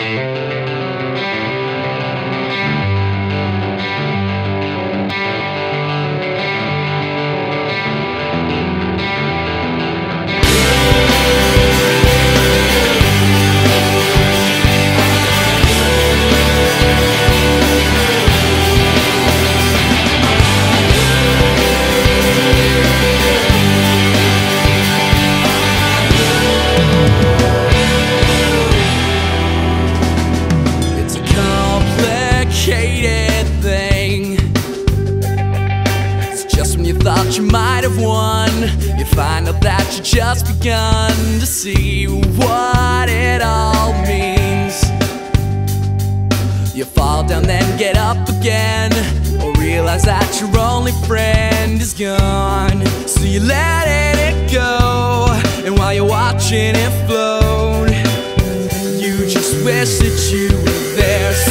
Thought you might have won, you find out that you just begun to see what it all means. You fall down then get up again, or realize that your only friend is gone. So you let it go, and while you're watching it float, you just wish that you were there.